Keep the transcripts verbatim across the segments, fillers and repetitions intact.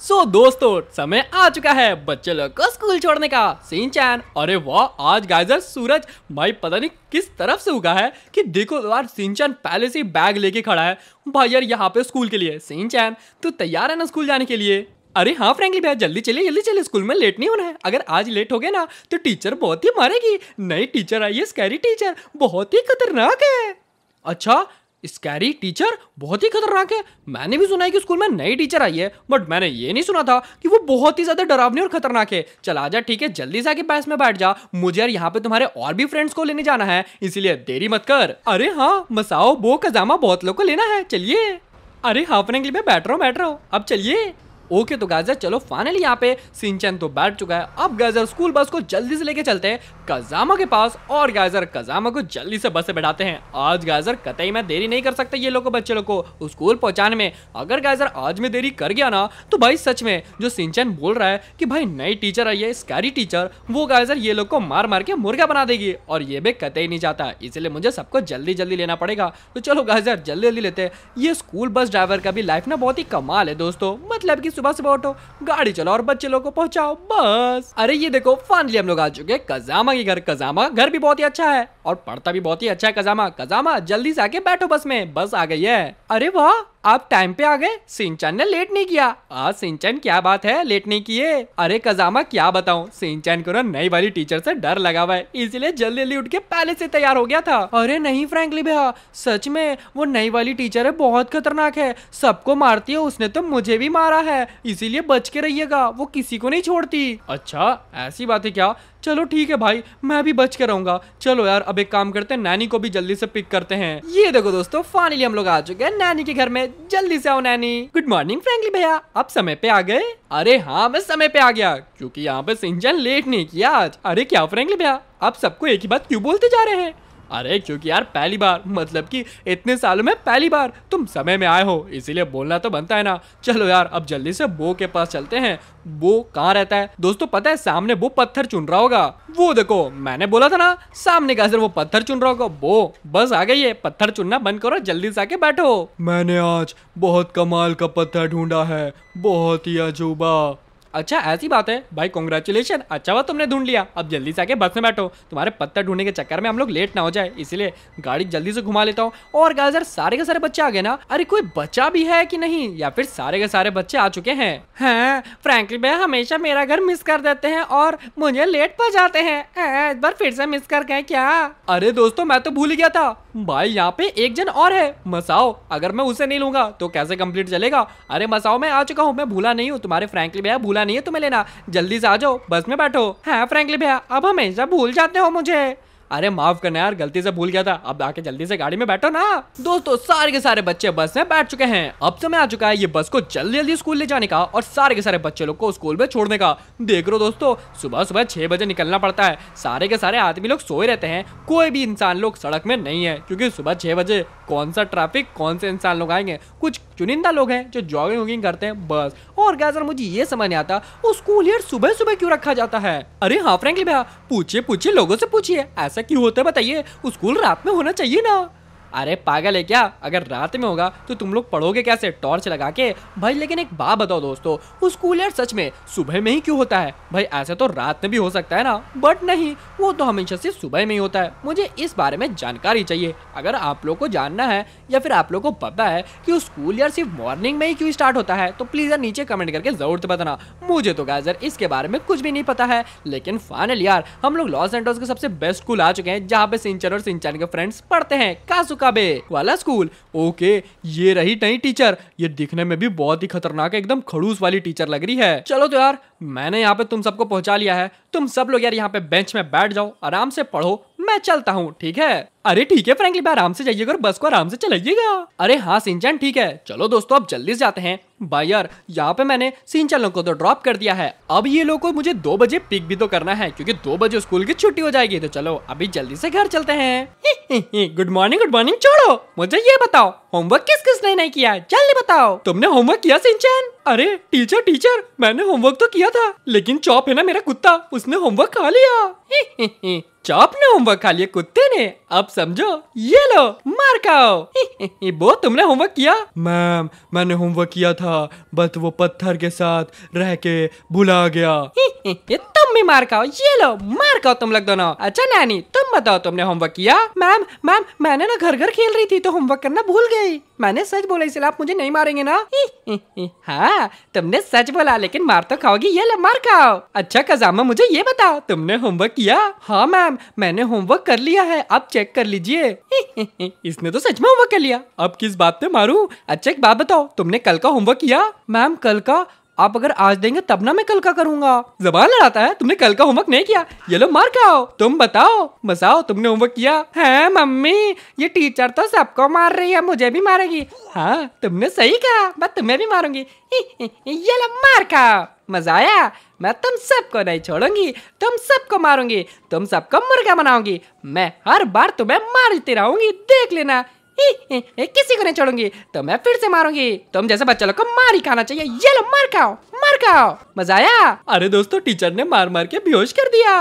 सो so, दोस्तों समय आ चुका है बच्चे लोग को स्कूल छोड़ने का। शिनचैन, अरे वाह आज गाइजर सूरज भाई पता नहीं किस तरफ से उगा है कि देखो यार शिनचैन पहले से ही बैग लेके खड़ा है भाई यार यहाँ पे स्कूल के लिए। शिनचैन तू तैयार है ना स्कूल जाने के लिए? अरे हाँ फ्रैंकली भैया जल्दी चलिए जल्दी चलिए, स्कूल में लेट नहीं होना है। अगर आज लेट हो गए ना तो टीचर बहुत ही मारेगी। नई टीचर आई है स्कैरी टीचर, बहुत ही खतरनाक है। अच्छा स्कैरी टीचर बहुत ही खतरनाक है। मैंने भी सुना है कि स्कूल में नई टीचर आई है, बट मैंने ये नहीं सुना था कि वो बहुत ही ज्यादा डरावनी और खतरनाक है। चल आजा ठीक है जल्दी से आके बैच में बैठ जा, मुझे यार यहाँ पे तुम्हारे और भी फ्रेंड्स को लेने जाना है, इसीलिए देरी मत कर। अरे हाँ मसाओ बो कजामा बहुत लोग को लेना है, चलिए। अरे हाँ फ्रैंकली मैं बैठ रहा हूँ बैठ रहा हूँ अब चलिए। ओके तो गाजर चलो फाइनली यहाँ पे शिनचैन तो बैठ चुका है। अब गाजर स्कूल बस को जल्दी से लेके चलते हैं कजामा के पास और गाजर कजामा को जल्दी से बस से बैठाते हैं। आज गाजर कतई मैं देरी नहीं कर सकता ये लोग को बच्चे लोग को स्कूल पहुंचाने में। अगर गाजर आज में देरी कर गया ना तो भाई सच में जो शिनचैन बोल रहा है कि भाई नई टीचर आई है स्कैरी टीचर, वो गाजर ये लोग को मार मार के मुर्गा बना देगी और ये भी कतई नहीं चाहता, इसलिए मुझे सबको जल्दी जल्दी लेना पड़ेगा। तो चलो गाजर जल्दी जल्दी लेते हैं। ये स्कूल बस ड्राइवर का भी लाइफ ना बहुत ही कमाल है दोस्तों, मतलब की सुबह सुबह उठो गाड़ी चलाओ और बच्चे लोग को पहुंचाओ बस। अरे ये देखो फाइनली हम लोग आ चुके हैं कजामा के घर। कजामा घर भी बहुत ही अच्छा है और पढ़ता भी बहुत ही अच्छा है कजामा। कजामा जल्दी से आके बैठो बस में, बस आ गई है। अरे वाह आप टाइम पे आ गए, शिनचैन ने लेट नहीं किया आज। शिनचैन क्या बात है लेट नहीं किए? अरे कजामा क्या बताऊं, शिनचैन को ना नई वाली टीचर से डर लगा हुआ है, इसलिए जल्दी जल्दी उठ के पहले से तैयार हो गया था। अरे नहीं फ्रैंकली भैया सच में वो नई वाली टीचर है, बहुत खतरनाक है, सबको मारती है, उसने तो मुझे भी मारा है, इसीलिए बच के रहिएगा, वो किसी को नहीं छोड़ती। अच्छा ऐसी बात है क्या? चलो ठीक है भाई मैं भी बच के रहूंगा। चलो यार अब एक काम करते हैं नैनी को भी जल्दी से पिक करते हैं। ये देखो दोस्तों फाइनली हम लोग आ चुके हैं नैनी के घर में, जल्दी से आओ नैनी। गुड मॉर्निंग फ्रैंकली भैया, आप समय पे आ गए? अरे हाँ मैं समय पे आ गया क्योंकि यहाँ पे शिनचैन लेट नहीं किया आज। अरे क्या फ्रैंकली भैया आप सबको एक ही बात क्यों बोलते जा रहे हैं? अरे क्योंकि यार पहली बार मतलब कि इतने सालों में पहली बार तुम समय में आए हो, इसीलिए बोलना तो बनता है ना। चलो यार अब जल्दी से बो के पास चलते हैं। बो कहाँ रहता है दोस्तों पता है? सामने वो पत्थर चुन रहा होगा, वो देखो मैंने बोला था ना सामने गाजर वो पत्थर चुन रहा होगा। बो बस आ गई है, पत्थर चुनना बंद करो जल्दी से आके बैठो। मैंने आज बहुत कमाल का पत्थर ढूंढा है, बहुत ही अजूबा। अच्छा ऐसी बात है भाई कॉन्ग्रेचुलेशन, अच्छा हुआ तुमने ढूंढ लिया, अब जल्दी से आके बस में बैठो, तुम्हारे पत्थर ढूंढने के चक्कर में हम लोग लेट ना हो जाए, इसीलिए गाड़ी जल्दी से घुमा लेता हूँ। और गाजर सारे के सारे बच्चे आ गए ना? अरे कोई बच्चा भी है कि नहीं, या फिर सारे के सारे बच्चे आ चुके हैं? हाँ फ्रैंकली भैया हमेशा मेरा घर मिस कर देते हैं और मुझे लेट पहुंच जाते हैं, इस बार फिर से मिस कर गए क्या? अरे दोस्तों मैं तो भूल ही गया था भाई, यहाँ पे एक जन और है मसाओ, अगर मैं उसे नहीं लूंगा तो कैसे कंप्लीट चलेगा? अरे मसाओ मैं आ चुका हूँ, मैं भूला नहीं हूँ, तुम्हारे फ्रैंकली भैया भूला नहीं है तुम्हें लेना, जल्दी से आ जाओ बस में बैठो। हाँ फ्रैंकली भैया अब हमेशा भूल जाते हो मुझे। अरे माफ करना यार गलती से भूल गया था, अब आके जल्दी से गाड़ी में बैठो ना। दोस्तों सारे के सारे बच्चे बस में बैठ चुके हैं, अब समय आ चुका है ये बस को जल्दी जल्दी स्कूल ले जाने का और सारे के सारे बच्चे लोग को स्कूल में छोड़ने का। देख लो दोस्तों सुबह सुबह छह बजे निकलना पड़ता है, सारे के सारे आदमी लोग सोए रहते हैं, कोई भी इंसान लोग सड़क में नहीं है क्योंकि सुबह छह बजे कौन सा ट्रैफिक, कौन से इंसान लोग आएंगे? कुछ चुनिंदा लोग हैं जो जॉगिंग वॉगिंग करते हैं बस। और गाजर मुझे ये समझ नहीं आता वो स्कूल यार सुबह सुबह क्यों रखा जाता है? अरे हाँ फ्रैंकली भैया पूछिए पूछिए लोगों से पूछिए ऐसा क्यों होता है बताइए, स्कूल रात में होना चाहिए ना। अरे पागल है क्या, अगर रात में होगा तो तुम लोग पढ़ोगे कैसे टॉर्च लगा के? भाई लेकिन एक बात बताओ दोस्तों वो स्कूल यार सच में सुबह में ही क्यों होता है? भाई ऐसे तो रात में भी हो सकता है ना, बट नहीं वो तो हमेशा से सुबह में ही होता है। मुझे इस बारे में जानकारी चाहिए, अगर आप लोग को जानना है या फिर आप लोग को पता है कि स्कूल यार सिर्फ मॉर्निंग में ही क्यों स्टार्ट होता है तो प्लीज यार नीचे कमेंट करके जरूर बताना। मुझे तो गाजर इसके बारे में कुछ भी नहीं पता है, लेकिन फाइनली यार हम लोग लॉस एंटोस के सबसे बेस्ट स्कूल आ चुके हैं जहाँ पे शिनचैन और शिनचैन के फ्रेंड्स पढ़ते हैं, काजुकाबे वाला स्कूल। ओके ये रही नई टीचर, ये दिखने में भी बहुत ही खतरनाक है, एकदम खड़ूस वाली टीचर लग रही है। चलो तो यार मैंने यहाँ पे तुम सबको पहुंचा लिया है, तुम सब लोग यार यहाँ पे बेंच में बैठ जाओ, आराम से पढ़ो, मैं चलता हूँ ठीक है? अरे ठीक है फ्रैंकली भाई आराम से जाइएगा और बस को आराम से चलाइएगा। अरे हाँ शिनचैन ठीक है, चलो दोस्तों अब जल्दी से जाते हैं। भाई यार यहाँ पे मैंने शिनचैन लोग को तो ड्रॉप कर दिया है, अब ये लोग को मुझे दो बजे पिक भी तो करना है क्योंकि दो बजे स्कूल की छुट्टी हो जाएगी, तो चलो अभी जल्दी से घर चलते हैं। गुड मॉर्निंग गुड मॉर्निंग, छोड़ो मुझे ये बताओ होमवर्क किस किस ने नहीं किया, जल्दी बताओ। तुमने होमवर्क किया शिनचैन? अरे टीचर टीचर मैंने होमवर्क तो किया था, लेकिन चॉप है ना मेरा कुत्ता, उसने होमवर्क खा लिया। चॉप ने होमवर्क खा लिया कुत्ते ने, अब समझो ये लो मार खाओ। वो तुमने होमवर्क किया? मैम मैंने होमवर्क किया था, था, बस वो पत्थर के साथ रह के भुला गया। ये तुम भी मार खाओ, ये लो मार खाओ तुम लोग दोनों। अच्छा नैनी तुम बताओ तुमने होमवर्क किया? मैम मैम मैंने ना घर घर खेल रही थी तो होमवर्क करना भूल गई। मैंने सच बोला इसलिए आप मुझे नहीं मारेंगे ना? हाँ तुमने सच बोला लेकिन मार तो खाओगी, ये लो मार खाओ। अच्छा कजामा मुझे ये बताओ तुमने होमवर्क किया? हाँ मैम मैंने होमवर्क कर लिया है, आप चेक कर लीजिए। इसने तो सच में होमवर्क कर लिया, अब किस बात पे मारूं? अच्छा एक बात बताओ तुमने कल का होमवर्क किया? मैम कल का आप अगर आज देंगे तब ना मैं कल का करूंगा। जबान लड़ाता है, तुमने कल का होमवर्क नहीं किया, ये लो मार खाओ। तुम बताओ बताओ तुमने होमवर्क किया? है मम्मी ये टीचर तो सबको मार रही है, मुझे भी मारेगी। हाँ तुमने सही कहा, मैं तुम्हें भी मारूंगी। ये लो मार खाओ। मजा आया? मैं तुम सबको नहीं छोड़ूंगी, तुम सबको मारूंगी, तुम सबको मुर्गा बनाऊंगी। मैं हर बार तुम्हें मारती रहूंगी, देख लेना। किसी को नहीं छोड़ूंगी तो मैं फिर से मारूंगी। तुम जैसे बच्चे लोग को मार ही खाना चाहिए, ये लो मार खाओ मार खाओ। मजा आया? अरे दोस्तों टीचर ने मार मार के बेहोश कर दिया।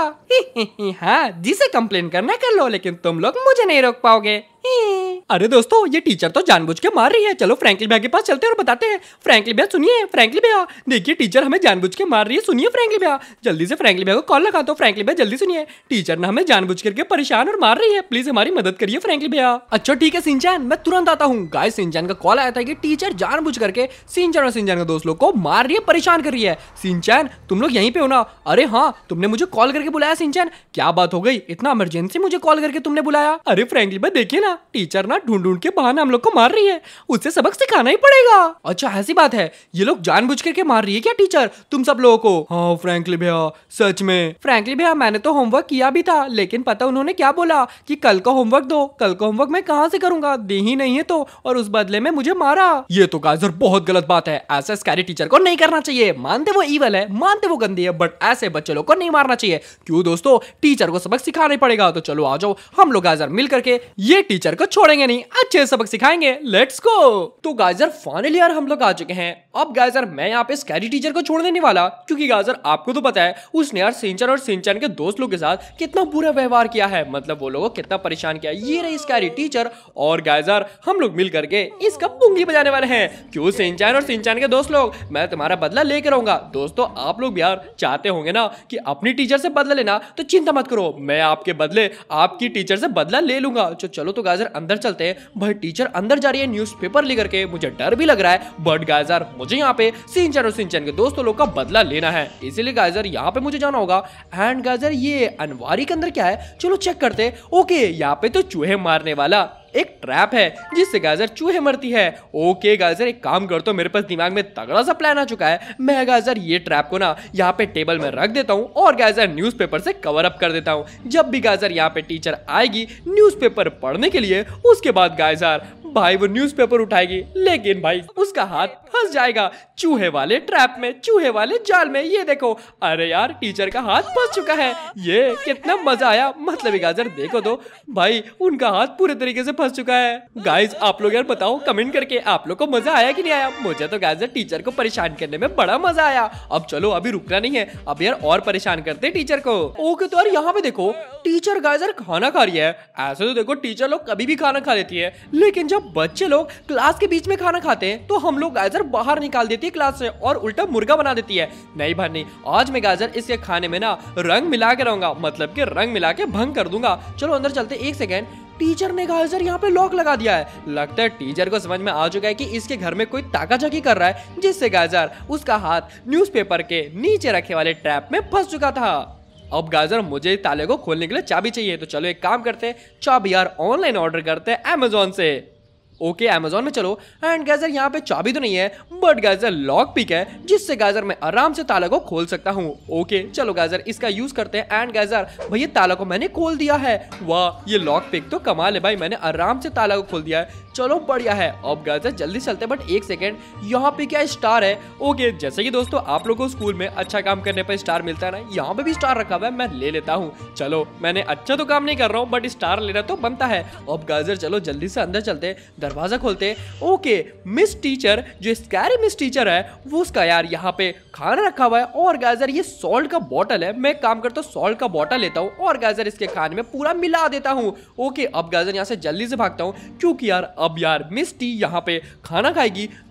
हाँ जिसे कंप्लेन करना कर लो, लेकिन तुम लोग मुझे नहीं रोक पाओगे। अरे दोस्तों ये टीचर तो जानबूझ के मार रही है, चलो फ्रैंकलिन भैया के पास चलते हैं और बताते हैं। फ्रैंकलिन भैया सुनिए, फ्रैंकलिन भैया देखिए टीचर हमें जानबूझ के मार रही है, सुनिए फ्रैंकलिन भैया। जल्दी से फ्रैंकलिन भैया को कॉल लगा दो। फ्रैंकलिन भैया जल्दी सुनिए, टीचर ने हमें जानबूझ करके परेशान और मार रही है, प्लीज हमारी मदद करिए फ्रैंकलिन भैया। अच्छा ठीक है सिंचैन मैं तुरंत आता हूँ। गाइस सिंचैन का कॉल आया था कि टीचर जानबूझ करके सिंचैन और सिंचैन के दोस्त लोग को मार रही है, परेशान कर रही है। सिंचैन तुम लोग यहीं पे हो ना? अरे हाँ तुमने मुझे कॉल करके बुलाया सिंचैन, क्या बात हो गई? इतना इमरजेंसी मुझे कॉल करके तुमने बुलाया? अरे फ्रैंकलिन भैया देखिए ना टीचर ना ढूंढ ढूंढ के बहाने हम लोग को मार रही है, उससे सबक सिखाना ही पड़ेगा। अच्छा ऐसी बात है, ये लोग जानबूझ करके मार रही है क्या टीचर तुम सब लोगों को? हाँ फ्रैंकलिन भैया सच में। फ्रैंकलिन भैया मैंने तो होमवर्क किया भी था, लेकिन पता उन्होंने क्या बोला कि कल का होमवर्क दो। कल का होमवर्क मैं कहाँ से करूंगा, दे ही नहीं है तो, और उस बदले में मुझे मारा। ये तो गाजर बहुत गलत बात है, ऐसा स्कैरी टीचर को नहीं करना चाहिए। मानते वो ईवल है, मानते वो गंदी है, बट ऐसे बच्चे लोग को नहीं मारना चाहिए। क्यों दोस्तों टीचर को सबक सिखाना ही पड़ेगा। तो चलो आ जाओ हम लोग गाजर मिल करके ये टीचर को छोड़ेंगे नहीं, अच्छे सबक सिखाएंगे। Let's go. तो गाजर फाइनली यार हम लोग आ चुके हैं। अब गाजर मैं यहाँ पे स्कैरी टीचर को छोड़ने नहीं वाला, क्योंकि गाजर आपको तो पता है उसने यार सिंचन और सिंचन के दोस्त लोग के साथ कितना बुरा व्यवहार किया है, मतलब वो लोगों को कितना परेशान किया। ये रही स्कैरी टीचर और गाजर हम लोग मिल करके इसका पुंगी बजाने वाले हैं। क्यों सिंचन और सिंचन के दोस्त लोग, मैं तुम्हारा बदला लेकर रहूंगा। दोस्तों आप लोग यार चाहते होंगे ना कि अपनी टीचर से बदला लेना, तो चिंता मत करो, मैं आपके बदले आपकी टीचर से बदला ले लूंगा। तो चलो तो गाजर अंदर चलते हैं। भाई टीचर अंदर जा रही है न्यूज़पेपर लेकर के, मुझे डर भी लग रहा है, बट गाजर मुझे यहाँ पे सिंचन और सिंचन के दोस्तों लोग का बदला लेना है, इसीलिए गाजर यहाँ पे मुझे जाना होगा। एंड गाजर ये अनवारी के अंदर क्या है, चलो चेक करते हैं। ओके यहाँ पे तो चूहे मारने वाला एक ट्रैप है जिससे गाजर चूहे मरती है। ओके गाजर एक काम कर, तो मेरे पास दिमाग में तगड़ा सा प्लान आ चुका है। मैं गाजर ये ट्रैप को ना यहाँ पे टेबल में रख देता हूँ और गाजर न्यूज़पेपर से कवर अप कर देता हूँ। जब भी गाजर यहाँ पे टीचर आएगी न्यूज़पेपर पढ़ने के लिए, उसके बाद गाजर भाई वो न्यूज़पेपर उठाएगी, लेकिन भाई उसका हाथ फंस जाएगा चूहे वाले ट्रैप में, चूहे वाले जाल में। ये देखो, अरे यार टीचर का हाथ फंस चुका है। ये कितना मजा आया, मतलब गाजर देखो तो भाई उनका हाथ पूरे तरीके से फंस चुका है। गाइस आप लोग यार बताओ कमेंट करके आप लोग को मजा आया कि नहीं आया। मुझे तो गाजर टीचर को परेशान करने में बड़ा मजा आया। अब चलो अभी रुकना नहीं है, अब यार और परेशान करते हैं टीचर को। ओके तो यार यहाँ पे देखो टीचर गाजर खाना खा रही है। ऐसे तो देखो टीचर लोग कभी भी खाना खा लेती है, लेकिन जब बच्चे लोग क्लास के बीच में खाना खाते हैं तो हम लोग गाजर बाहर निकाल देती है क्लास से और उल्टा मुर्गा बना देती है। नहीं भाई नहीं, आज मैं गाजर इसके खाने में ना रंग मिला के रहूंगा, मतलब कि रंग मिला के भंग कर दूंगा। चलो अंदर चलते। एक सेकेंड, टीचर ने गाजर यहाँ पे लॉक लगा दिया है। लगता है टीचर को समझ में आ चुका है कि इसके घर में कोई ताकाझाकी कर रहा है, जिससे गाजर उसका हाथ न्यूज़पेपर के नीचे रखे वाले ट्रैप में फंस चुका था। अब गाजर मुझे ताले को खोलने के लिए चाबी चाहिए, तो चलो एक काम करते हैं, चाबी यार ऑनलाइन ऑर्डर करते हैं अमेज़न से। ओके अमेज़न में चलो। एंड गाजर यहाँ पे चाबी तो नहीं है, बट गाजर लॉक पिक है, जिससे गाजर मैं आराम से ताला को खोल सकता हूँ। ओके चलो गाजर इसका यूज करते हैं। एंड गाजर भैया ताला को मैंने खोल दिया है। वाह ये लॉक पिक तो कमाल है भाई, मैंने आराम से ताला को खोल दिया है। चलो बढ़िया है। अब गाजर जल्दी चलते हैं, बट एक सेकेंड, यहाँ पे क्या स्टार है? ओके जैसे कि दोस्तों आप लोगों को स्कूल में अच्छा काम करने पर स्टार मिलता है ना, यहाँ पे भी स्टार रखा हुआ है, मैं ले लेता हूँ। चलो मैंने अच्छा तो काम नहीं कर रहा हूँ, बट स्टार लेना तो बनता है। अब गाजर चलो जल्दी से अंदर चलते, दरवाजा खोलते। ओके मिस टीचर, जो स्कैरी मिस टीचर है, वो उसका यार यहाँ पे खाना रखा हुआ है। और गाजर ये सॉल्ट का बॉटल है, मैं काम करता हूँ सॉल्ट का बॉटल लेता हूँ और गाजर इसके खाने में पूरा मिला देता हूँ। ओके अब गाजर यहाँ से जल्दी से भागता हूँ, क्योंकि यार अब यार मिस टी यहाँ पे खाना खाएगी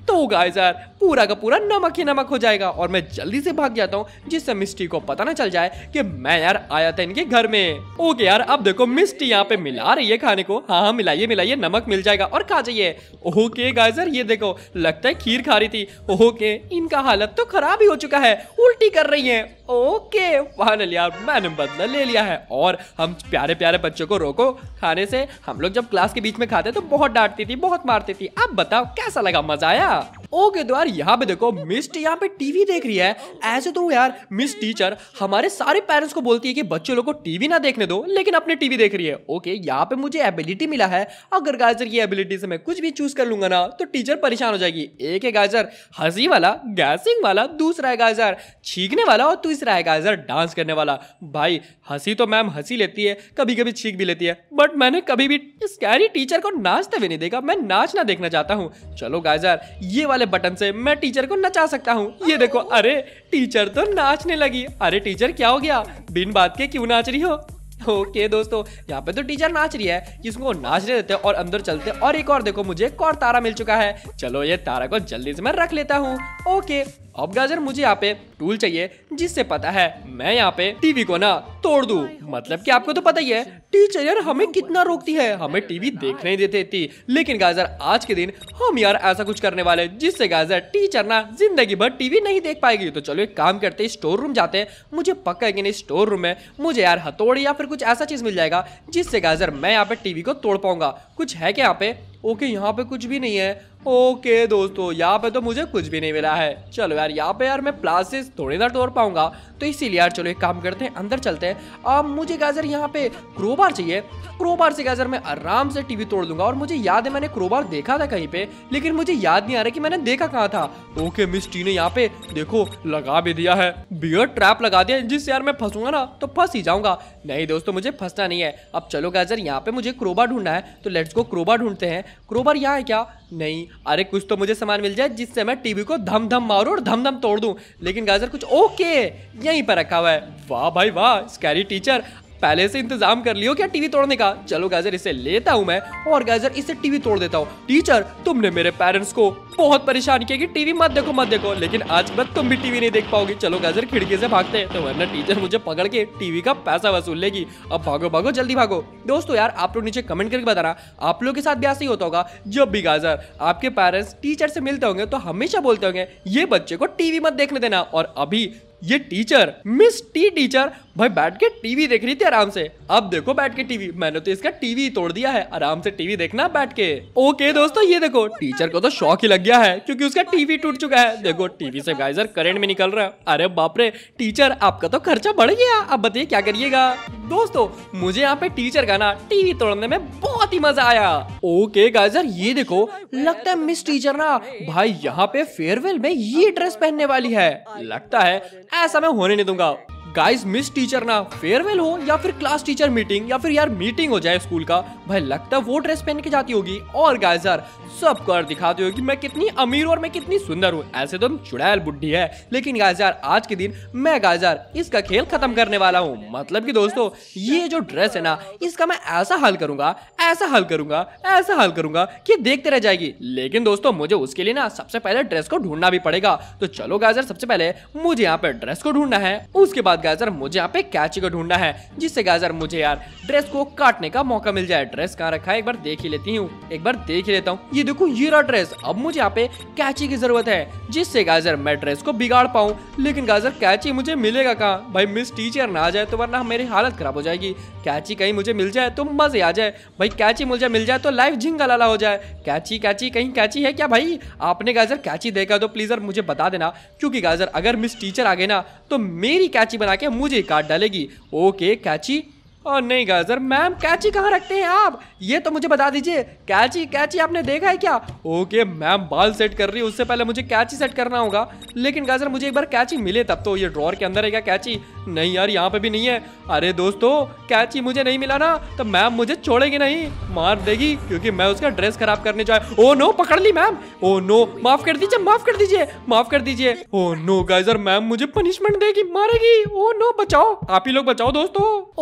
तो गाइस यार पूरा का पूरा नमक ही नमक हो जाएगा और मैं जल्दी से भाग जाता हूँ जिससे मिस्टी को पता ना चल जाए कि मैं यार आया था इनके घर में। ओके यार अब देखो मिस्टी यहाँ पे मिला रही है खाने को। हाँ हाँ मिलाइए मिलाइए, नमक मिल जाएगा और खा जाइए। ओके गाइस यार ये देखो लगता है खीर खा रही थी। ओके इनका हालत तो खराब ही हो चुका है, उल्टी कर रही है। ओके फाइनली यार मैंने बदला ले लिया है और हम प्यारे प्यारे बच्चों को रोको खाने से। हम लोग जब क्लास के बीच में खाते तो बहुत डांटती थी, बहुत मारती थी। अब बताओ कैसा लगा, मजा आया? ओके तो यार यहाँ पे देखो मिस यहाँ पे टीवी देख रही है। ऐसे तो यार मिस टीचर हमारे सारे पेरेंट्स को बोलती है कि बच्चों लोग को टीवी ना देखने दो, लेकिन अपने टीवी देख रही है। ओके यहाँ पे मुझे एबिलिटी मिला है, अगर गाजर ये एबिलिटी से मैं कुछ भी चूज कर लूंगा ना तो टीचर परेशान हो जाएगी। एक है गाजर हंसी वाला, गैसिंग वाला, दूसरा है गाजर छींकने वाला और तीसरा है गाजर डांस करने वाला। भाई हंसी तो मैम हंसी लेती है, कभी कभी छींक भी लेती है, बट मैंने कभी भी स्कैरी टीचर को नाचते हुए नहीं देखा। मैं नाचना देखना चाहता हूँ। चलो गाजर ये वाले बटन से मैं टीचर को नचा सकता हूँ। ये देखो अरे टीचर तो नाचने लगी। अरे टीचर क्या हो गया, बिन बात के क्यों नाच रही हो? ओके दोस्तों यहाँ पे तो टीचर नाच रही है, इसको नाचने देते और अंदर चलते। और एक और देखो मुझे एक और तारा मिल चुका है। चलो ये तारा को जल्दी से मैं रख लेता हूँ। ओके अब गाजर मुझे यहाँ पे टूल चाहिए जिससे पता है मैं यहाँ पे टीवी को ना तोड़ दूं। मतलब कि आपको तो पता ही है टीचर यार हमें कितना रोकती है, हमें टीवी देखने नहीं देती थी, लेकिन गाजर आज के दिन हम यार ऐसा कुछ करने वाले जिससे गाजर टीचर ना जिंदगी भर टीवी नहीं देख पाएगी। तो चलो एक काम करते हैं, स्टोर रूम जाते हैं। मुझे पक्का है कि नहीं स्टोर रूम में मुझे यार हथौड़ी या फिर कुछ ऐसा चीज मिल जाएगा जिससे गाजर मैं यहाँ पे टीवी को तोड़ पाऊंगा। कुछ है क्या यहाँ पे? ओके यहाँ पे कुछ भी नहीं है। ओके दोस्तों यहाँ पे तो मुझे कुछ भी नहीं मिला है। चलो यार यहाँ पे यार मैं प्लासेस थोड़ी ना तोड़ पाऊंगा, तो इसीलिए यार चलो एक काम करते हैं अंदर चलते हैं। अब मुझे गाजर यहाँ पे क्रोबार चाहिए, क्रोबार से गाजर मैं आराम से टीवी तोड़ दूंगा। और मुझे याद है मैंने क्रोबार देखा था कहीं पे, लेकिन मुझे याद नहीं आ रहा कि मैंने देखा कहाँ था। ओके मिस टी ने यहाँ पे देखो लगा भी दिया है, बियर ट्रैप लगा दिया जिससे यार मैं फंसूंगा ना तो फंस ही जाऊंगा। नहीं दोस्तों मुझे फंसना नहीं है। अब चलो गाजर यहाँ पे मुझे क्रोबार ढूंढना है, तो लेट्स गो क्रोबार ढूंढते हैं। क्रोबार यहाँ है क्या? नहीं। अरे कुछ तो मुझे सामान मिल जाए जिससे मैं टीवी को धम धम मारूं और धम धम तोड़ दूं। लेकिन गाजर कुछ ओके यहीं पर रखा हुआ है। वाह भाई वाह, स्कैरी टीचर पहले से इंतजाम कर लियो क्या टीवी तोड़ने का? चलो गाजर इसे लेता हूं मैं और गाजर इसे टीवी तोड़ देता हूं। टीचर तुमने मेरे पेरेंट्स को बहुत परेशान किया कि टीवी मत देखो मत देखो, लेकिन आज के बाद तुम भी टीवी नहीं देख पाओगी। चलो गाजर खिड़की से भागते हैं, तो वरना टीचर मुझे पकड़ के टीवी का पैसा वसूल लेगी। अब भागो भागो जल्दी भागो। दोस्तों यार आप लोग नीचे कमेंट करके बताना आप लोग के साथ भी ऐसा ही होता होगा। जब भी गाजर आपके पेरेंट्स टीचर से मिलते होंगे तो हमेशा बोलते होंगे ये बच्चे को टीवी मत देखने देना। और अभी ये टीचर मिस टी टीचर भाई बैठ के टीवी देख रही थी आराम से। अब देखो बैठ के टीवी, मैंने तो इसका टीवी तोड़ दिया है। आराम से टीवी देखना बैठ के। ओके दोस्तों ये देखो टीचर को तो शौक ही लग गया है क्योंकि उसका टीवी टूट चुका है। देखो टीवी से गाइजर करंट में निकल रहा है। अरे बाप रे टीचर आपका तो खर्चा बढ़ गया, अब बताइए क्या करिएगा? दोस्तों मुझे यहाँ पे टीचर का ना टीवी तोड़ने में बहुत ही मजा आया। ओके गाइजर ये देखो लगता है मिस टीचर ना भाई यहाँ पे फेयरवेल में ये ड्रेस पहनने वाली है। लगता है ऐसा मैं होने नहीं दूंगा। गाइस मिस टीचर ना फेयरवेल हो या फिर क्लास टीचर मीटिंग या फिर यार मीटिंग हो जाए स्कूल का, भाई लगता है वो ड्रेस पहन के जाती होगी और गाइस यार सब कर दिखाती होगी मैं कितनी अमीर और मैं कितनी सुंदर हूँ। ऐसे तो चुड़ैल बुड्ढी है, लेकिन गाइस यार आज के दिन मैं गाइस यार इसका खेल खत्म करने वाला हूँ। मतलब कि दोस्तों ये जो ड्रेस है ना इसका मैं ऐसा हल करूंगा ऐसा हल करूंगा ऐसा हल करूंगा कि देखते रह जाएगी। लेकिन दोस्तों मुझे उसके लिए ना सबसे पहले ड्रेस को ढूंढना भी पड़ेगा। तो चलो गाइस यार सबसे पहले मुझे यहाँ पे ड्रेस को ढूंढना है, उसके बाद गाइस यार मुझे यहाँ पे कैची को ढूंढना है जिससे गाइस यार मुझे यार ड्रेस को काटने का मौका मिल जाए। ड्रेस कहाँ रखा है एक बार देख ही लेती हूँ, एक बार देख ही लेता हूँ। ये देखो ये रहा ड्रेस। अब मुझे यहाँ पे कैची की जरूरत है जिससे गाइस यार मैं ड्रेस को बिगाड़ पाऊँ। लेकिन गाइस यार कैची मुझे मिलेगा कहाँ? भाई मिस टीचर ना आ जाए तो वरना मेरी हालत खराब हो जाएगी। कैची कहीं मुझे मिल जाए तो मजे आ जाए। भाई कैची मुझे मिल जाए तो लाइफ झिंगालाला हो जाए। कैची कैची कहीं कैची है क्या? भाई आपने गाइस यार कैची देखा तो प्लीज यार मुझे बता देना, क्योंकि गाइस यार अगर मिस टीचर आ गए ना तो मेरी कैची बना के मुझे काट डालेगी। ओके कैची और नहीं गाइस यार मैम कैची कहाँ रखते हैं आप? ये तो मुझे बता दीजिए। कैची कैची आपने देखा है क्या? ओके मैम बाल सेट कर रही है, उससे पहले मुझे कैची सेट करना होगा। लेकिन गाइस यार मुझे एक बार कैची मिले तब तो। ये ड्रॉर के अंदर है क्या कैची? नहीं यार यहाँ पे भी नहीं है। अरे दोस्तों कैची मुझे नहीं मिला ना तो मैम मुझे छोड़ेगी नहीं, मार देगी क्योंकि मैं उसका ड्रेस खराब करने जाए। ओ नो पकड़ ली मैम। ओ नो माफ कर दीजिए माफ कर दीजिए माफ कर दीजिए। ओ नो गाइस यार मैम मुझे पनिशमेंट देगी, मारेगी। ओ नो बचाओ, आप ही लोग बचाओ दोस्तों। ओके दोस्तों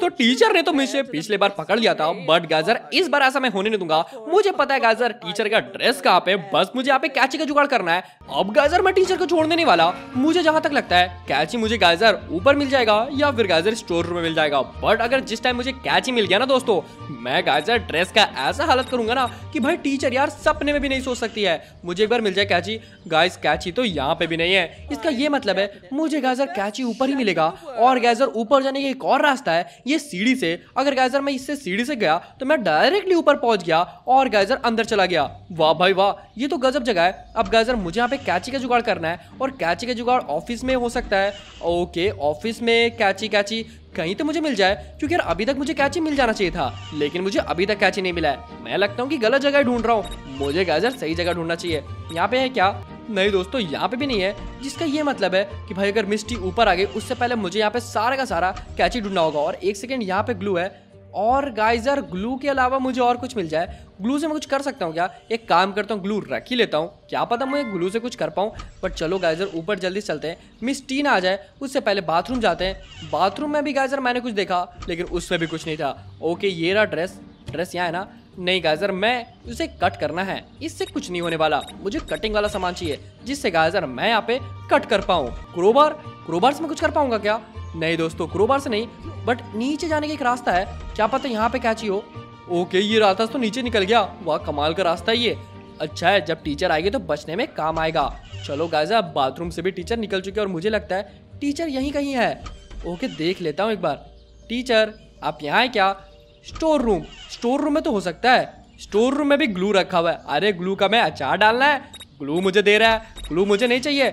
दोस्तों टीचर ने तो मुझे पिछले बार पकड़ लिया था, बट गाइजर इस बार ऐसा मैं होने नहीं दूंगा। मुझे पता है गाइजर टीचर का ड्रेस कहाँ पे, बस मुझे यहाँ पे कैची का जुगाड़ करना है। अब गाइजर मैं टीचर को छोड़ने नहीं वाला। मुझे जहां तक लगता है कैची मुझे गाइजर ऊपर मिल जाएगा या फिर गाइजर स्टोर रूम में मिल जाएगा। बट अगर जिस टाइम मुझे कैची मिल गया ना दोस्तों, मैं गाइजर ड्रेस का ऐसा हालत करूंगा ना कि भाई टीचर यार सपने में भी नहीं सोच सकती है। मुझे एक बार मिल जाए कैची। गाइस कैची तो यहाँ पे भी नहीं है। इसका ये मतलब है मुझे गाइजर कैची ऊपर ही मिलेगा। और गाइजर ऊपर जाने का एक और रास्ता है, ये सीढ़ी से। अगर गाइजर मैं इससे सीढ़ी से गया तो मैं डायरेक्टली ऊपर पहुंच गया और गाइजर अंदर चला गया। वाह भाई वाह, ये तो गजब जगह है। अब गाइजर मुझे यहाँ पे कैची का जुगाड़ करना है और कैची का जुगाड़ ऑफिस में हो सकता है। ओके ऑफिस में कैची कैची कहीं तो मुझे मिल जाए, क्योंकि यार अभी तक मुझे कैची मिल जाना चाहिए था, लेकिन मुझे अभी तक कैची नहीं मिला है। मैं लगता हूँ कि गलत जगह ढूंढ रहा हूँ। मुझे गाइजर सही जगह ढूंढना चाहिए। यहाँ पे है क्या? नहीं दोस्तों यहाँ पे भी नहीं है, जिसका ये मतलब है कि भाई अगर मिस्टी ऊपर आ गई उससे पहले मुझे यहाँ पे सारा का सारा कैची ढूंढना होगा। और एक सेकेंड, यहाँ पे ग्लू है और गाइजर ग्लू के अलावा मुझे और कुछ मिल जाए। ग्लू से मैं कुछ कर सकता हूँ क्या? एक काम करता हूँ, ग्लू रख ही लेता हूँ, क्या पता मैं ग्लू से कुछ कर पाऊँ। बट चलो गाइजर ऊपर जल्दी चलते हैं, मिस टीन आ जाए उससे पहले बाथरूम जाते हैं। बाथरूम में भी गाइजर मैंने कुछ देखा, लेकिन उसमें भी कुछ नहीं था। ओके ये रहा ड्रेस। ड्रेस यहाँ है ना? नहीं गाइजर मैं उसे कट करना है, इससे कुछ नहीं होने वाला। मुझे कटिंग वाला सामान चाहिए जिससे गाइजर मैं यहाँ पे कट कर पाऊँ। क्रोबार, क्रोबार से मैं कुछ कर पाऊंगा क्या? नहीं दोस्तों क्रोबार से नहीं, बट नीचे जाने का एक रास्ता है, क्या पता यहाँ पे कैची हो। ओके ये रास्ता तो नीचे निकल गया। वाह कमाल का रास्ता है ये। अच्छा है, जब टीचर आएगी तो बचने में काम आएगा। चलो गाइजर बाथरूम से भी टीचर निकल चुके हैं और मुझे लगता है टीचर यहीं कहीं है। ओके देख लेता हूँ एक बार। टीचर आप यहाँ है क्या? स्टोर रूम, स्टोर रूम में तो हो सकता है। स्टोर रूम में भी ग्लू रखा हुआ है। अरे ग्लू का मैं अचार डालना है, ग्लू मुझे दे रहा है। ग्लू मुझे नहीं चाहिए।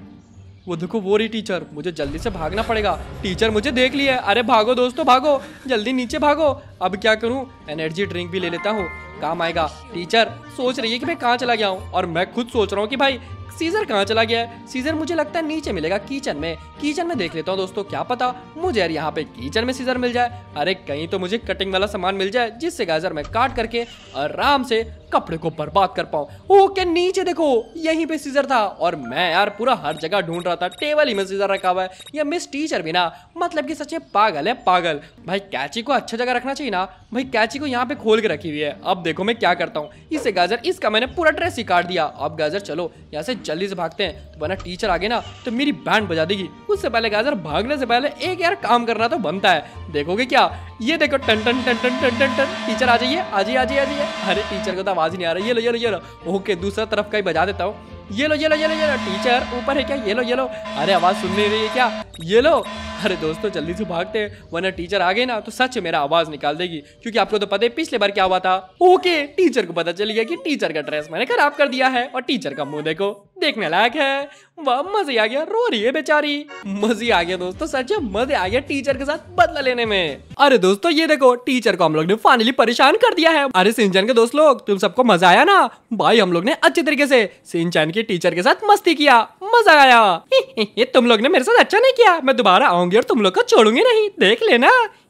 वो देखो वो रही टीचर, मुझे जल्दी से भागना पड़ेगा। टीचर मुझे देख लिया। अरे भागो दोस्तों भागो, जल्दी नीचे भागो। अब क्या करूं? एनर्जी ड्रिंक भी ले लेता हूँ, काम आएगा। टीचर सोच रही है कि मैं कहाँ चला गया हूँ और मैं खुद सोच रहा हूँ कि भाई सीजर कहाँ चला गया है। सीजर मुझे लगता है नीचे मिलेगा किचन में। किचन में देख लेता हूँ दोस्तों, क्या पता मुझे यार यहाँ पे किचन में सीजर मिल जाए। अरे कहीं तो मुझे कटिंग वाला सामान मिल जाए जिससे गाजर मैं काट करके आराम से कपड़े को बर्बाद कर पाऊँ। ओके नीचे देखो यहीं पे सीजर था और मैं यार पूरा हर जगह ढूंढ रहा था। टेबल ही में सीजर रखा हुआ है। या मिस टीचर भी ना मतलब कि सच में पागल है पागल। भाई कैची को अच्छा जगह रखना चाहिए ना। भाई कैची को यहाँ पे खोल के रखी हुई है। अब देखो मैं क्या करता हूँ, इससे गाजर इसका मैंने पूरा ड्रेस ही काट दिया। अब गाजर चलो यहाँ से जल्दी से भागते हैं, तो वरना टीचर आगे ना तो मेरी बैंड बजा देगी। उससे पहले गाजर भागने से पहले एक यार काम करना तो बनता है। देखोगे क्या? ये देखो टन टन टन टन टन टन टन। टीचर आ जाइए आ जाइए आ जाइए आ जाइए। अरे टीचर को तो आवाज ही नहीं आ रही। ये लो ये लो ये लो। ओके दूसरा तरफ का ही बजा देता हूँ। ये लो ये लो ये लो ये लो। टीचर ऊपर है क्या? ये लो ये लो। अरे आवाज सुन नहीं रही है क्या? ये लो। अरे दोस्तों जल्दी से भागते हैं, वरना टीचर आ गए ना तो सच मेरा आवाज निकाल देगी। क्योंकि आपको तो पता है पिछले बार क्या हुआ था। ओके टीचर को पता चल गया कि टीचर का ड्रेस मैंने खराब कर दिया है और टीचर का मुंह देखो देखने लायक है। वाह मजे आ गया, रो रही है बेचारी। मजे आ गया दोस्तों, सच में मजे आ गया टीचर के साथ बदला लेने में। अरे दोस्तों ये देखो टीचर को हम लोग ने फाइनली परेशान कर दिया है। अरे सिंचन के दोस्त लोग तुम सबको मजा आया ना? भाई हम लोग ने अच्छे तरीके से सिंचन के टीचर के साथ मस्ती किया, मजा आया। ये तुम लोग ने मेरे साथ अच्छा नहीं किया, मैं दोबारा आऊंगी और तुम लोग को छोड़ूंगी नहीं, देख लेना।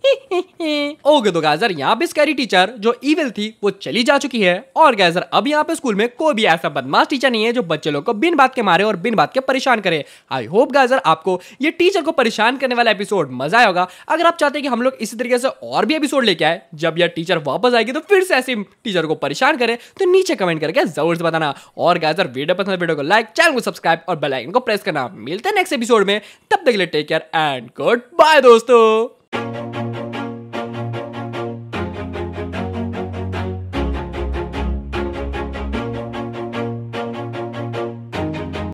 ओके तो गाजर यहाँ पे स्कैरी टीचर जो इविल थी वो चली जा चुकी है और गाजर अब यहाँ पे स्कूल में कोई भी ऐसा बदमाश टीचर नहीं है जो बच्चे लोग को बिन बात के मारे और बिन बात के परेशान करे। आई होप गाजर आपको ये टीचर को परेशान करने वाला एपिसोड मजा आया होगा। अगर आप चाहते हैं कि हम लोग इसी तरीके से और भी एपिसोड लेके आए जब यह टीचर वापस आएगी तो फिर से ऐसे टीचर को परेशान करे तो नीचे कमेंट करके जरूर से बताना। और गाजर वीडियो पसंद वीडियो को लाइक, चैनल को सब्सक्राइब और बेल आइकन को प्रेस करना। मिलते हैं नेक्स्ट एपिसोड में, तब तक के लिए take care and goodbye दोस्तों।